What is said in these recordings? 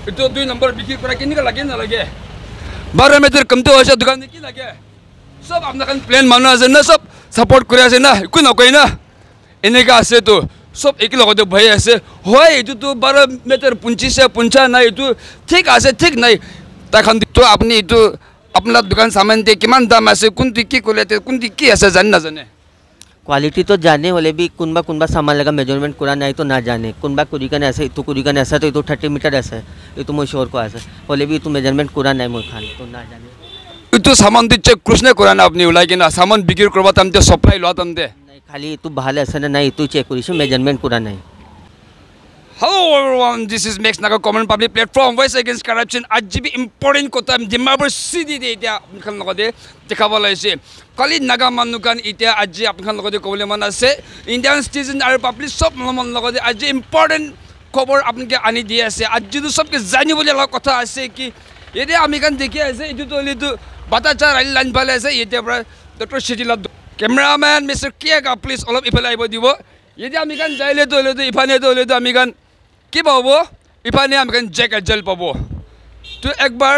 itu 2 number bikin kura kini kan lagi na lagi 12 meter kamtu aja dukan ni lagi sob apna kan plan mana aja na sob support kura aja na ikut nak kau na ini ka ase tu sob एक लोगों तो भाई ऐसे होए itu tu 12 meter punci se punca na itu ठीक ase ठीक नहीं ताकन तो अपनी itu अपना दुकान सामान दे किमान दाम ase कुंती की कोलेते कुंती की ऐसे जान ना जाने क्वालिटी तो जाने वाले भी कुनबा कुनबा सामान लगा मेजरमेंट कुरा नहीं तो ना जाने कुनबा कुरी का ऐसा तो कुरी का ऐसा तो 30 मीटर ऐसा ये तो मैं श्योर को ऐसा वाले भी तो मेजरमेंट कुरा नहीं मुझ खान तो ना जाने itu सामान दी चेक कृष्ण कुरा ना अपनी उलाई के ना सामान बिक्री करवा तम दे सप्लाई लो तम दे नहीं खाली तो बाहर ऐसा नहीं तो चेक करी मेजरमेंट कुरा नहीं Hello everyone, this is Max Naga Common Public Platform Voice Against Corruption. Ajibi important kota Dimapur city de itia apkan logode dekhaba laise. Kali Naga manukan itia aji apkan logode kobole man ase. Indian citizen are public sob man logode aji important khobor apnke ani diye ase. Aji tu sob ke jani bole la kotha ase ki yede ami kan dekhi ase itu to le tu batachar ali line bale ase yete pra Dr. Shidila cameraman Mr. Kiaga please all of ipala ibo dibo. Yede ami kan jaile to le tu ifane to le tu ami kan কি পাবো ইফানে আমি কান Jack gel পাবো তো একবার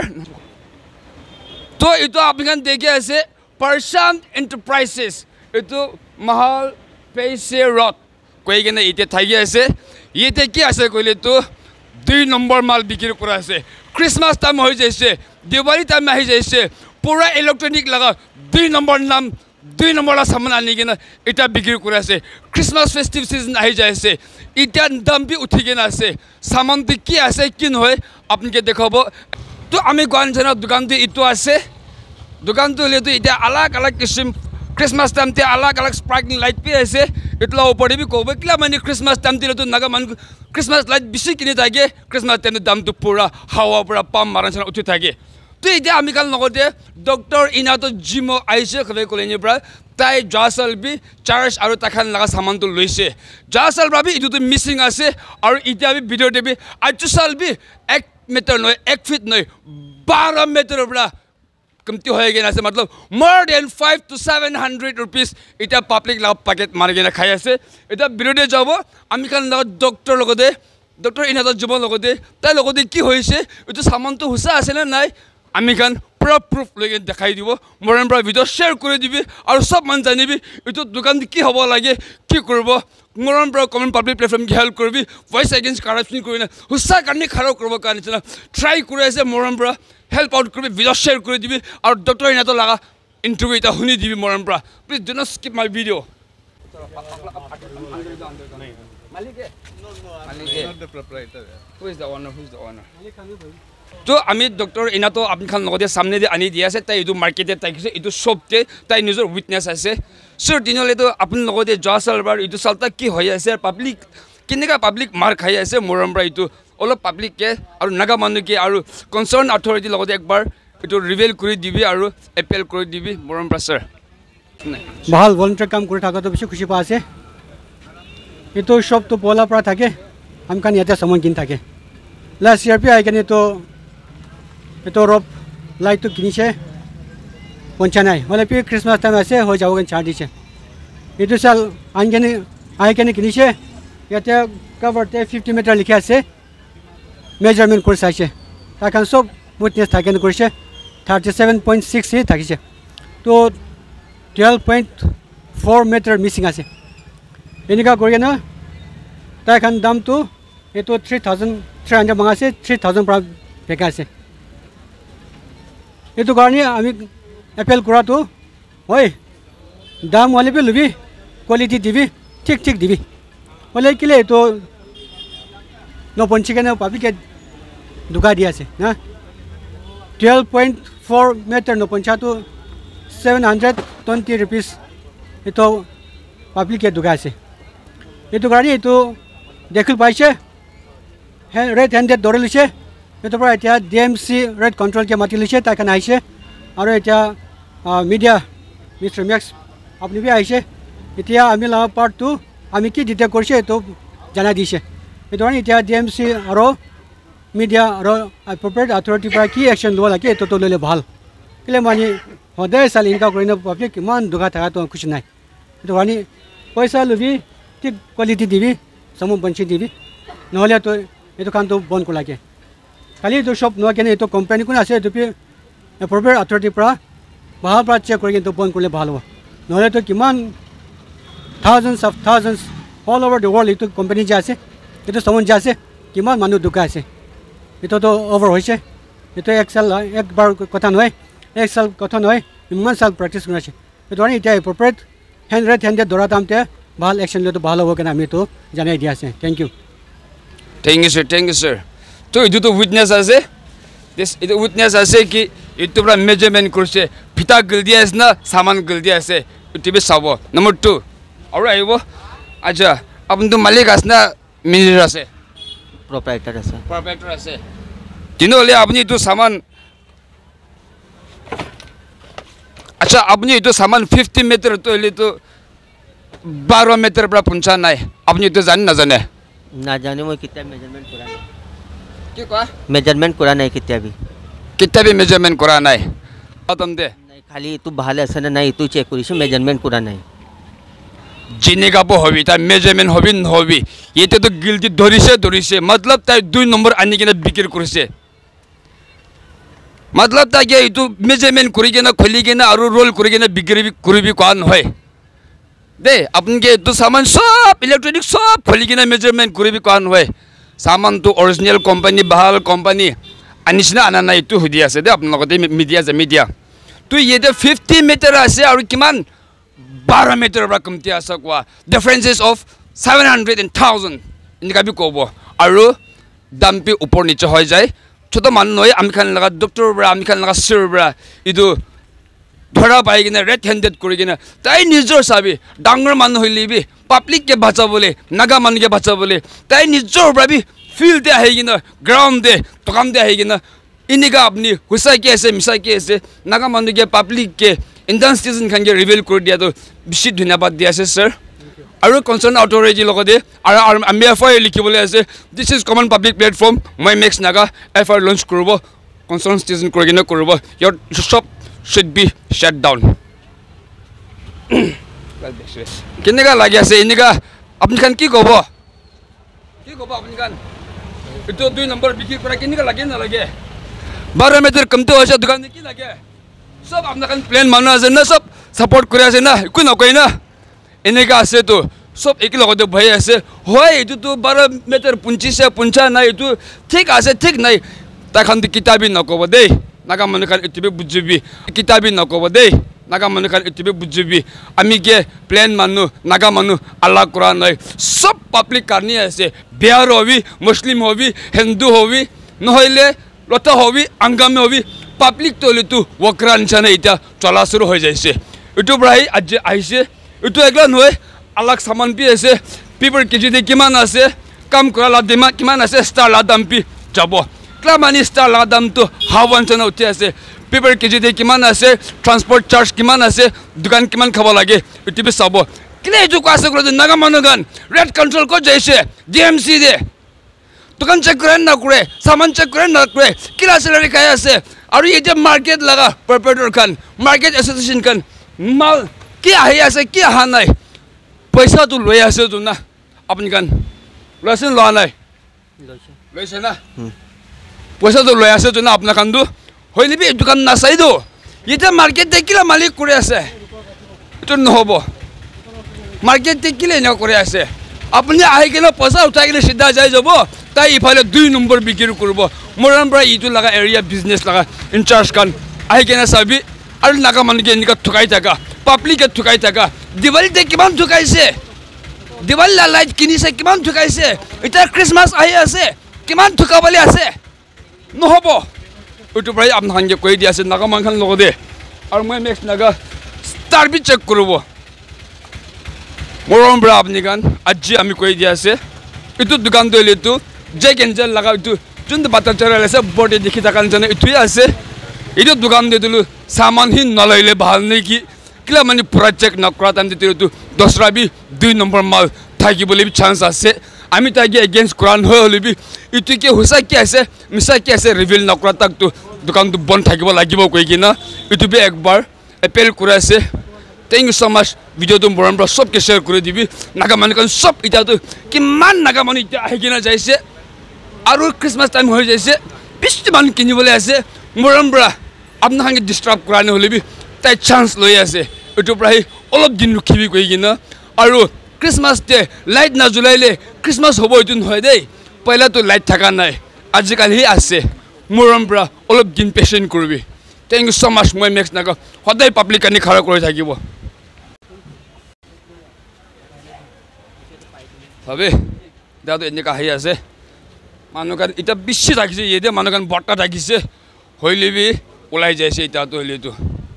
তো ইতো আপনি কান দেখে আছে পারসান এন্টারপ্রাইজেস ইতো মহল পেসে রড কই কেনে ইতে থাকি আছে ইতে কি আছে কইলে তো 2 নম্বর মাল বিক্রি করা আছে ক্রিসমাস টাইম হই যাইছে দিওয়ালি টাইম আহি যাইছে পুরা ইলেকট্রনিক লাগা 2 নম্বর নাম 2 নম্বর সামান আনি কেনে এটা বিক্রি করে আছে ক্রিসমাস ফেস্টিভ সিজন আহি যাইছে ইটা দাম বি উঠি কেনে আছে সামান দি কি আছে কি নহয় আপনিকে দেখাবো তো আমি গঞ্জনা দোকান দি ইটো আছে দোকান তো লে তো ইটা আলাগ আলাগ কিসম ক্রিসমাস টাইম তে আলাগ আলাগ স্পার্কলিং লাইট পি আছে ইতলা উপরে বি কবে কিলা মানে ক্রিসমাস টাইম তে তো নাগা মান ক্রিসমাস লাইট বেশি কিনে থাকে ক্রিসমাস টাইম দাম তো পুরা হাওয়া পুরা পাম মারান উঠি থাকে তো ইটা আমি কাল লগতে ডক্টর ইনাতো জিমো আইছে খবে কলেনি প্রা তাই জাসাল বি চার্জ আর তাখান লাগা সামান তো লইছে জাসাল ভাবি ইটো তো মিসিং আছে আর ইটা বি ভিডিও দেবি আইচুসাল বি 1 মিটার নয় 1 ফিট নয় 12 মিটার বড় कमती हो गया ना मतलब मोर देन 5 to 700 रुपीस इटा पब्लिक लाभ पैकेट मार गया खाई आसे इटा बिरोधे যাব আমি কান ডক্টর লগতে ডক্টর ইনাত জীবন লগতে তাই লগতে কি হইছে ইটো সামান তো হুসা আছে না নাই আমি কান পুরা প্রুফ লগে দেখাই দিব মরন প্রা ভিডিও শেয়ার করে দিবি আর সব মান জানিবি ইটো দোকান কি হব লাগে কি করব মরন প্রা কমন পাবলিক প্ল্যাটফর্ম কি হেল্প করবি ভয়েস এগেইনস্ট কারাপশন করি না হুসা কারণে খারাপ করব কারণ ট্রাই করে আছে মরন প্রা হেল্প আউট করবি ভিডিও শেয়ার করে দিবি আর ডক্টর ইনাতো লাগা ইন্টারভিউ এটা শুনি দিবি মরন প্রা please do not skip my video মালিকে not the proprietor who is the owner তো আমি ডক্টর ইনাতো আপনি খান লগতে সামনে দি আনি দিয়া আছে তাই ইটো মার্কেটে তাইছে ইটো শপতে তাই নিজৰ উইটনেস আছে সর দিনলে তো আপনি লগতে জসালবার ইটো সালতা কি হৈ আছে পাবলিক কিনেকা পাবলিক মার খাই আছে মৰমৰা ইটো অলপ পাবলিক কে আৰু নাগা মানুহ কে আৰু কনসার্ন অথৰিটি লগতে একবাৰ ইটো রিভিল কৰি দিবি আৰু এপেল কৰি দিবি মৰমৰা স্যার ভাল ভলেন্টিয়ার কাম কৰি থাকাটো বেছি খুশি পা আছে ইটো সব তো পলা পৰা থাকে আমি কান ইয়াতে সামান কিন থাকে লাস্ট ইয়ার পি আই কেনে তো इतो रोप लाइट तो किनिছে পঞ্চা নাই হলে পি ক্রিসমাস টাইম আছে হৈ যাব কেন ছাড় দিছে ইটো সাল আনকেনে আই কেনে কিনিছে ইয়াতে কভারতে 50 মিটার লিখা আছে মেজারমেন্ট করে চাইছে তাকান সব উইটনেস থাকেন কৰিছে 37.6 থাকিছে তো 12.4 মিটার মিসিং আছে এনেকা কৰি না তাকান দাম তো এটো 3300 মাঙাছে 3000 পৰা বেকা আছে itu karena kami apel kura tu, oi, dam wale pe lubi, quality dibi, tik dibi. Oleh kile itu, no ponci kan public ke duga dia se, na, 12.4 meter no ponca tu 720 rupees itu public ke duga se. Itu karena itu dekul paise, red handed dorel se. itu পৰা এতিয়া DMC red control কে মাতি লৈছে তাই কান আইছে আৰু এতিয়া media mister max আপনি বি আইছে এতিয়া আমি লা পার্ট 2 আমি কি ডিটেক্ট কৰিছে তো জানা দিছে এটো এতিয়া ডিএমসি আৰু মিডিয়া আৰু অ্যাপ্রোপ্রিয়েট অথরিটি পৰা কি অ্যাকশন লব লাগে তো তো ললে ভাল কেলে মানে সদায় চাল ইনকা কৰিনা পাব্লিক কিমান দুখা থাকা তো কিছু নাই এটো মানে পয়সা লবি ঠিক কোয়ালিটি দিবি সমম বঞ্চি দিবি নহলে তো এটো কাম তো বন্ধ কর লাগে খালি এইটো চব নহয় কেনে এইটো কোম্পানী কোন আছে এইটো এপ্ৰপ্ৰিয়েট অথৰিটিৰ পৰা ভাল পৰা চেক কৰি কিন্তু বন্ধ কৰিলে ভাল হ'ব নহ'লেতো কিমান thousands all over the world এইটো কোম্পানী যে আছে এইটো চমন যে আছে কিমান মানুহ ঢুকাই আছে এইটোতো অভাৰ হৈছে এইটো একবাৰ কথা নহয় এক চাল কথা নহয় ইমান চাল প্ৰেক্টিছ কৰি আছে সেইটো কাৰণে এতিয়া এপ্ৰপ্ৰিয়েট হেণ্ডেড ধৰা টাইমতে ভাল একশ্যন লোৱাটো ভাল হ'ব কাৰণে আমি এইটো জনাই দিয়া আছে থেংক ইউ sir তো এইটো উইটনেছ আছে এইটো উইটনেছ আছে কি এইটো পৰা মেজাৰমেণ্ট কৰিছে ফিটা গল দিয়া আছে না সামান গল দিয়া আছে এইটো চাব নম্বৰ 2 আৰু আহিব আচ্ছা আপুনিতো মালিক আছে না মেনেজাৰ আছে প্ৰপাইটাৰ আছে তিনহলে আপনি এইটো সামান আচ্ছা আপনি এইটো সামান 50 মিটাৰ তো হলে তো 12 মিটাৰ পৰা পঞ্চা নাই আপনি এইটো জানি নাজানে নাজানে মই কিতা মেজারমেন্ট করা নাই কি কোৱা মেজারমেন্ট করা নাই কিতা বি মেজারমেন্ট কৰা নাই খতম দে নাই খালি এটো ভাল আছে না নাই এটো চেক কৰিছে মেজারমেন্ট করা নাই জিনিগাব হবি তা মেজারমেন্ট হবি নহবি এতে তো গিলটি ধৰিছে মতলব তাই 2 নম্বৰ আনি কিনে বিক্ৰী কৰিছে মতলব তাই এইটো মেজারমেন্ট কৰি কিনে খুলি কিনে আৰু ৰোল কৰি কিনে বিক্ৰী কৰিবি কোৱা নহয় দে আপনি এইটো সামান সব ইলেক্ট্ৰনিক সব খুলি কিনে মেজারমেন্ট কৰিবি কোৱা নহয় সামান তো অৰিজিনাল কোম্পানী ভাল কোম্পানী আনিছিনা আনা নাই এইটো সুধি আছে দে আপোনাৰ লগতে মিডিয়া তুই ইয়াতে 50 মিটাৰ আছে আৰু কিমান 12 মিটাৰ পৰা কমতি আছে কোৱা ডিফাৰেন্সেস অফ 700 and 1000 এনেকা বি ক'ব আৰু দামপি ওপৰ নিচে হৈ যায় ছোট মানুহ নহয় আমি খান লগা ডক্টৰ বৰা আমি খান লগা সৰ বৰা ইটো ধৰা পাই কিনে ৰেড হেণ্ডেড কৰি কিনে তাই নিজৰ চাবি ডাঙৰ মানুহ হইলিবি পাব্লিককে বাঁচাবলৈ নাগা মানুহকে বাঁচাবলৈ তাই নিজৰ ভাবি ফিল্ডে আহি কিনে গ্ৰাউণ্ডে দোকানতে আহি কিনে এনেকা আপুনি হুচাইকে আছে মিছাইকে আছে নাগা মানুহকে পাব্লিককে ইণ্ডিয়ান চিটিজেন খানকে ৰিভিল কৰি দিয়াটো বেছি ধন্যবাদ দিয়া আছে ছাৰ আৰু কনচাৰ্ণ অথৰিটিৰ লগতে আৰু আমি এফআইআৰ লিখিবলৈ আছে this is common public platform মই মেক্স নাগা এফআইআৰ লঞ্চ কৰিব কনচাৰ্ণ চিটিজেন কৰি কিনে কৰিব ইয়াৰ চব should be shut down কেনেকা লাগি আছে এনেকা আপুনি খান কি ক'ব আপুনি খান এইটো 2 নম্বৰ বিক্ৰী কৰা কেনেকা লাগে নালাগে 12 মিটাৰ কমতে হৈছে দোকান কি লাগে সব আপোনাৰ খান প্লেন মানুহ আছে না সব সাপোৰ্ট কৰি আছে না একো নকয় না এনেকা আছে তো সব একে লগতে ভয় আছে হয় এইটো তো 12 মিটাৰ 25 নাই এইটো ঠিক আছে ঠিক নাই তাখান কিতাবি নকব দেই নাগা মানুহ খান ইতিবে বুজিবি কিতাবি নকব দেই নাগা মানুহ খান ইতিবে বুজিবি আমি কে প্লেন মানুহ নাগা মানুহ আল্লাহ কৰা নাই সব পাব্লিক কারণে আছে বিহার হবি মুসলিম হবি হিন্দু হবি নহলে লতা হবি আঙ্গামে হবি পাব্লিক তলিতো ওকরা নিচানে এটা চলা শুরু হৈ যাইছে এটো প্ৰায় আজি আহিছে এটো একলা নহয় আল্লাহ সামান পি আছে পিপৰ কেজি দে কিমান আছে কাম কৰা লা দিমা কিমান আছে ষ্টাৰ লা দাম পি যাব ক্লামানি ষ্টাৰ লা দাম তো হাৱান চনা উঠি আছে পিপৰ কেজি দে কিমান আছে ট্ৰান্সপোৰ্ট চাৰ্জ কিমান আছে দোকান কিমান খাব লাগে এটো চাব কিলে এটো কাছে কৰে নাগা মানুহগান ৰেড কন্ট্ৰোল কো যাইছে ডিএমসি দে দোকান চেক কৰে না কৰে সামান চেক কৰে না কৰে কিলা স্যালারি খাই আছে আৰু এই যে মার্কেট লাগা প্রপারেটর খান মার্কেট এসোসিয়েশন খান মাল কি আহি আছে কি আহা নাই পয়সা তো লৈ আছে তো না আপনি খান লৈছে লোৱা নাই লৈছে না পয়সা তো লৈ আছে তো না আপনার খান তো হইলিবি দোকান না চাই দো এটা মার্কেট দেখিলা মালিক করে আছে এটা নহব মার্কেট দেখিলে না করে আছে আপনি আহি কিনে পয়সা উঠাই কিনে সিধা যাই যাব তাই ইফালে 2 নম্বৰ বিক্ৰী কৰিব মোৰান পৰা ইটো লাগা এৰিয়া বিজনেস লাগা ইনচাৰ্জ খান আহি কিনে চাবি আৰু নাগা মানুহকে এনেকা ঠুকাই থাকা পাব্লিকে ঠুকাই থাকা দিৱালীতে কিমান ঠুকাইছে দিৱালী লাইট কিনিছে কিমান ঠুকাইছে এটা ক্ৰিসমাস আহি আছে কিমান ঠুকাবলৈ আছে নহব ওটো প্ৰায় আপোনাক কৈ দি আছে নাগা মানখান লগতে আৰু মই নেক্সট নাগা ষ্টাৰ বি চেক কৰিব মৰম ব্ৰা আপনি গান আজি আমি কৈ দি আছে ইটো দোকান দলিটো যে গেঞ্জেল লাগা ইটো যোনটো বাটা চৰাল আছে বডি দেখি থাকান জানে ইটোই আছে ইটো দোকান দি দিলো সামান হি নলইলে ভাল নেকি কিলা মানে পুরা চেক নকৰা টাইম দিতে ইটো দসরা বি 2 নম্বৰ মাল থাকি বলি চান্স আছে আমি তাকে এগেইনস্ট কোৰান হলিবি ইটো কি হুসা কি আছে মিছা কি আছে ৰিভিল নকৰা তাক তো দোকান তো বন্ধ থাকিব লাগিব কৈ কিনা ইটো বি একবাৰ এপেল কৰি আছে Thank you so much. Video to Moran bro sob ke share kore dibi. Naga manu kan sob ita to kiman naga manu ita ahi kina jaise. Aru Christmas time hoi jaise. বেছি মানুহ কিনিবলৈ আছে মৰম পৰা আপোনাক disturb কৰা নহ'লে B তাই চান্স লৈ আছে এইটোৰ পৰা অলপ দিন ৰখিবি কৈ কিনে আৰু ক্ৰিছমাছ ডে লাইট নাজ্বলাইলে ক্ৰিছমাছ হ'ব এইটো নহয় দেই পহিলাতো লাইট থকা নাই আজিকালি আছে মৰম পৰা অলপ দিন পেচেণ্ট কৰিবি থেংক ইউ ছ' মাছ মই মেক্স নাগা সদায় পাব্লিক কানি খাৰা কৰি থাকিব ভাবে দাদা এনেকুৱা আহি আছে মানুহখন এতিয়া বেছি থাকিছে এতিয়া মানুহখন বৰ্তা থাকিছে হইলিবি ওলাই যাইছে এতিয়াতো হইলেতো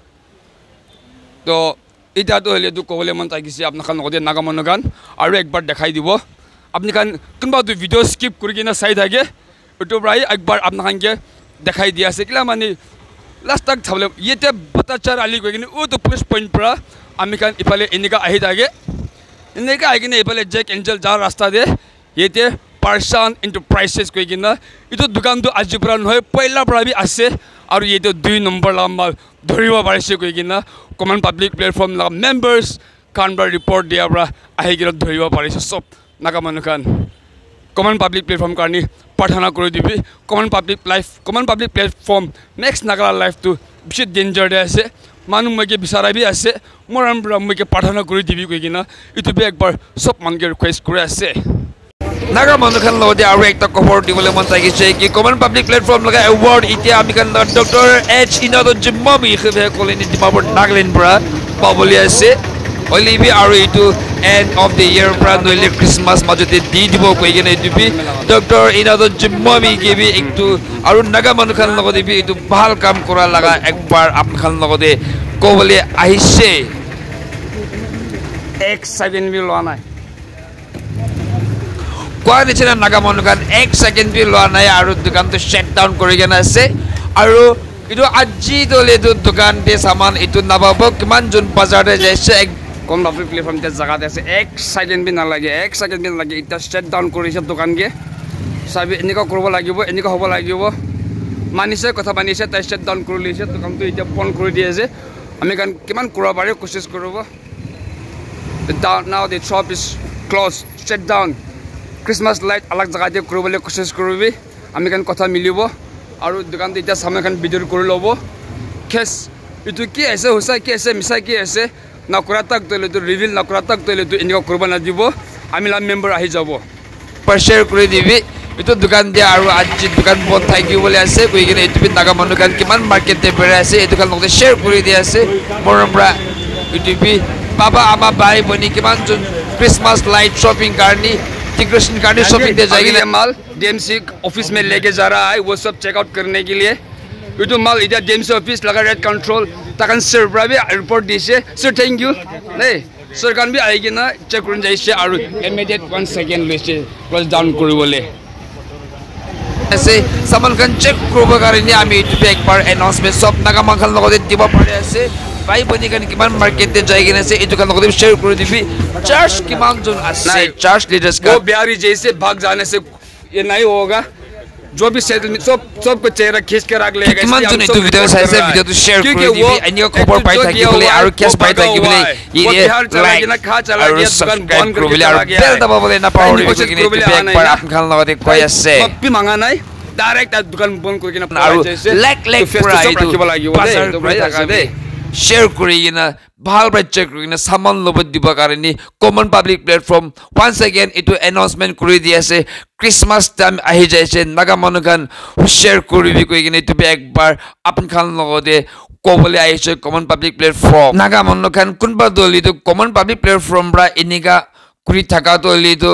তো এতিয়াতো হইলেতো ক'বলৈ মন থাকিছে আপোনালোকৰ লগতে নাগা মানুহখন আৰু একবাৰ দেখাই দিব আপোনালোকে কোনোবাটো ভিডিঅ' স্কিপ কৰি কিনে চাই থাকে এইটোৰ পৰাই একবাৰ আপোনালোকে দেখাই দিয়া আছে কিলা মানে লাষ্ট তাক চাবলৈ এতিয়া বটাচাৰ আলি গৈ কিনে ওটো পুলিচ পইণ্ট পৰা আমি খান ইফালে এনেকুৱা আহি থাকে এনেকৈ আহি কিনে এইফালে জেক এঞ্জেল যাৰ ৰাস্তা দিয়ে ইয়াতে পাৰ্চন এণ্টাৰপ্ৰাইজেছ কৈ কিনে এইটো দোকানটো আজিৰ পৰা নহয় পহিলাৰ পৰা বি আছে আৰু ইয়াতে 2 নম্বৰ মাল ধৰিব পাৰিছে কৈ কিনে কমন পাব্লিক প্লেটফৰ্ম লগা মেম্বাৰ্ছ কানবাৰ ৰিপৰ্ট দিয়াৰ পৰা আহি কিনে ধৰিব পাৰিছে চব নাগা মানুহখন কমন পাব্লিক প্লেটফৰ্ম কাৰণে প্ৰাৰ্থনা কৰি দিবি কমন পাব্লিক প্লেটফৰ্ম নেক্সট নাগাৰ লাইফটো বেছি ডেঞ্জাৰতে আছে মানুহ মইকে বিচাৰাবি আছে মৰম পৰা মইকে প্ৰাৰ্থনা কৰি দিবি কৈ কিনে এইটো বি একবাৰ চব মানুহকে ৰিকুৱেষ্ট কৰি আছে নাগা মানুহখন লগতে আৰু একটা খবৰ দিবলৈ মন থাকিছে কি কমন পাব্লিক প্লেটফৰ্ম লগা এৱাৰ্ড এতিয়া আমি কান ডক্টৰ এইচ ইনাদত জিম্মাবি কলেনি ডিমাপুৰ নাগালেণ্ড পৰা পাবলৈ আছে অলিভি আৰু এইটো এণ্ড অফ দ্য ইয়েৰ পৰা নইলে ক্ৰিছমাছ মাজতে দি দিব কৈ কিনে এইটো বি ডক্টৰ ইনাদত জিম্মাবি কেবি এইটো আৰু নাগা মানুহখন লগতে বি এইটো ভাল কাম কৰা লগা একবাৰ আপোনাখন লগতে ক'বলৈ আহিছে এক ছেকেণ্ড বি লোৱা নাই কোৱা নিচিনা নাগা মানুহখন এক ছেকেণ্ড বি লোৱা নাই আৰু দোকানটো শ্বেট ডাউন কৰি কিনে আছে আৰু এইটো আজি দলেটো দোকান দিয়ে চামান এইটো নাপাব কিমান যোন বজাৰতে যাইছে কম পাব্লিক প্লেটফৰ্ম এতিয়া জেগাতে আছে এক ছেকেণ্ড বি নালাগে এতিয়া শ্বেট ডাউন কৰিছে দোকানকে চাবি এনেকুৱা কৰিব লাগিব এনেকুৱা হ'ব লাগিব মানিছে কথা মানিছে তাই শ্বেট ডাউন কৰি লৈছে দোকানটো এতিয়া বন্ধ কৰি দিয়ে যে আমি কাৰণ কিমান কৰিব পাৰি কোচিছ কৰিব now the shop is close shut down Christmas light আলাগ জেগাতে কৰিবলৈ কোচিছ কৰিবি আমি কাৰণ কথা মিলিব আৰু দোকানটো এতিয়া চামেখন ভিডিঅ' কৰি ল'ব খেচ এইটো কি আছে সঁচাই কি আছে মিছাই কি আছে নকৰা তাক তইলেতো ৰিভিল নকৰা তাক তইলেতো এনেকুৱা কৰিব নাদিব আমি মেম্বাৰ আহি যাব শ্বেয়াৰ কৰি দিবি এইটো দোকান দিয়া আৰু আজি দোকান বন্ধ থাকিবলৈ আছে কৈ কিনে এইটো নাগা মানুহখন কিমান মাৰ্কেটতে বেৰাই আছে এইটো কাৰণ লগতে শ্বেয়াৰ কৰি দিয়া আছে মৰম পৰা এইটো পাবা আমাৰ বাই ভনী কিমান যোন ক্ৰিছমাছ লাইট শ্বপিং কাৰণে डेकोरेशन कार्ड शॉपिंग दे जाएगी माल डीएमसी ऑफिस में लेके जा रहा है वो सब चेकआउट करने के लिए ये तो माल इधर डीएमसी ऑफिस लगा रेड कंट्रोल तकन सर भी रिपोर्ट दिसे सर थैंक यू नहीं सर कान भी आएगी ना चेक करने जाइए और इमीडिएट 1 सेकंड लेसे क्लोज डाउन करिबले ऐसे सामान कान चेक करबो কাৰণে আমি ইটো একবাৰ অ্যানাউন্সমেন্ট সব নাগা মাখান লগতে দিব পাৰি আছে ভাই বনি কান কিমান মার্কেটে যাই কিনে আছে এটো কান লগতে শেয়ার করে দিবি চার্জ কিমান জন আছে चार्ज लीडर्स का वो बिहारी जैसे भाग जाने से ये नहीं होगा जो भी सेटलमेंट सबको चेहरा खींच के रख लेगा किमान জন इतो ভিডিও চাইছে ভিডিওটো শেয়ার করে দিবি এনিও খবর পাই থাকিবলে আৰু কেস পাই থাকিবলে ই বিহার চলা গিনা খা চলা গিয়া দোকান বন্ধ করে চলা গিয়া বেল দবাবলে না পাওরি কিনে একবার আপখান লগতে কই আছে কপি মাঙা নাই ডাইরেক্ট দোকান বন্ধ করে কিনা আৰু লেক পুরা রাখিব লাগিব দে শ্বেয়াৰ কৰি কিনে ভাল বাচ্চা কৰি কিনে সামান ল'ব দিব কাৰণে common public platform once again এইটো এনাউন্সমেন্ট কৰি দি আছে ক্ৰিছমাছ টাইম আহি যাইছে নাগা মানুহখন শ্বেয়াৰ কৰিবি কৈ কিনে এইটো একবাৰ আপোনাখান লগতে ক'বলৈ আহিছে কমন পাব্লিক প্লেটফৰ্ম নাগা মানুহখন কোনবা দলিটো কমন পাব্লিক প্লেটফৰ্ম পৰা এনেকা কৰি থকা দলিটো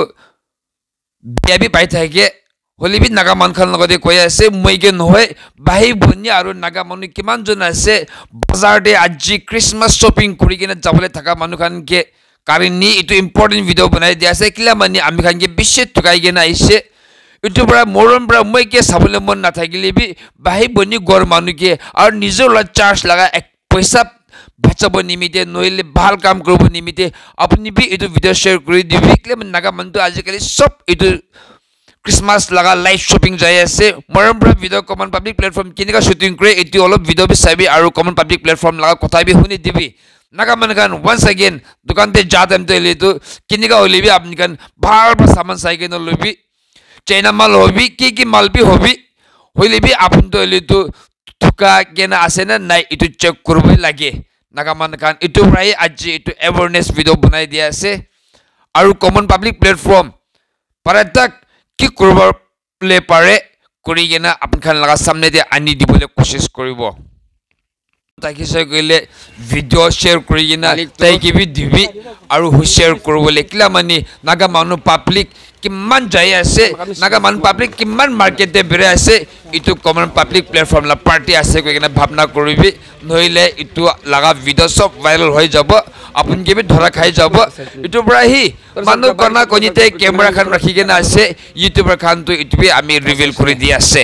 বেবি পাই থাকে হলিবি নাগা মানখান লগতে কৈ আছে মইকে নহয় ভাই ভনী আৰু নাগা মানুহ কিমান জন আছে বজাৰতে আজি ক্ৰিছমাছ শ্বপিং কৰি কিনে যাবলৈ থকা মানুহখানকে কাৰণি এইটো ইম্পৰ্টেণ্ট ভিডিঅ' বনাই দিয়া আছে কিলা মানে আমি খানকে বেছি টকাই কিনে আহিছে এইটো পৰা মৰম পৰা মইকে চাবলৈ মন নাথাকিলে বি ভাই ভনী গড় মানুহকে আৰু নিজৰ চাৰ্জ লগা এক পইচা বাঁচাব নিমিতে নহলে ভাল কাম কৰিব নিমিতে আপুনি বি এইটো ভিডিঅ' শ্বেয়াৰ কৰি দিবি কিলা মানে নাগা মানুহটো আজিকালি সব এইটো क्रिसमस लगा लाइव शॉपिंग जाए ऐसे मरम पर वीडियो कॉमन पब्लिक प्लेटफॉर्म किने का शूटिंग करे इति ऑल वीडियो भी साबी और कॉमन पब्लिक प्लेटफॉर्म लगा कथा भी हुनी दिबी नागा मनगन वंस अगेन दुकान ते जातम ते ले तो किने का होली भी आपन कन बाहर पर सामान साइके न लोबी चाइना माल होबी की माल भी होबी হইলে বি আপন তো হইলে তো থুকা কেনা আছে না নাই ইটো চেক করবই লাগে নাগা মানুহ খান ইটো প্রায় আজি ইটো অ্যাওয়ারনেস ভিডিও বনাই দিয়া আছে আৰু কমন পাব্লিক প্লেটফর্ম পারাতাক কি করব প্লে পারে করি কেনা আপন খান লাগা সামনে দিয়ে আনি দিবলে কোশিশ করিব তাকে সে কইলে ভিডিও শেয়ার করি কিনা তাই কি বি দিবি আৰু শেয়ার করবলে কিলা মানে নাগা মানুহ পাব্লিক কিমান যাই আছে নাগা মানুহ পাব্লিক কিমান মার্কেটে বেরে আছে ইটো কমন পাব্লিক প্লেটফর্ম লা পার্টি আছে কই কিনা ভাবনা কৰিবি নইলে ইটো লাগা ভিডিও সব ভাইরাল হৈ যাব আপন কি বি ধরা খাই যাব ইটো পৰাহি মানুহ কনা কনিতে ক্যামেরা খান ৰাখি কিনা আছে ইউটিউবার খান তো ইটোবি আমি রিভিল কৰি দি আছে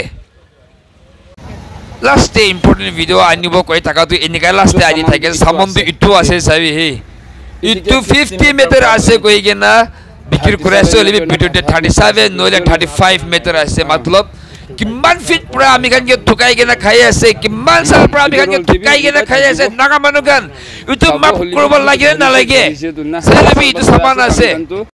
last day important video anibo koi taka tu enika last day ani thake samondu itu ase sabi he itu 50 meter ase koi gena bikir kore ase ole video 37 noile 35 meter ase matlab kimman feet pura ami kan ke thukai gena khai ase kimman sal pura ami kan ke thukai gena khai ase naga manukan itu map korbo lage na lage selabi itu saman ase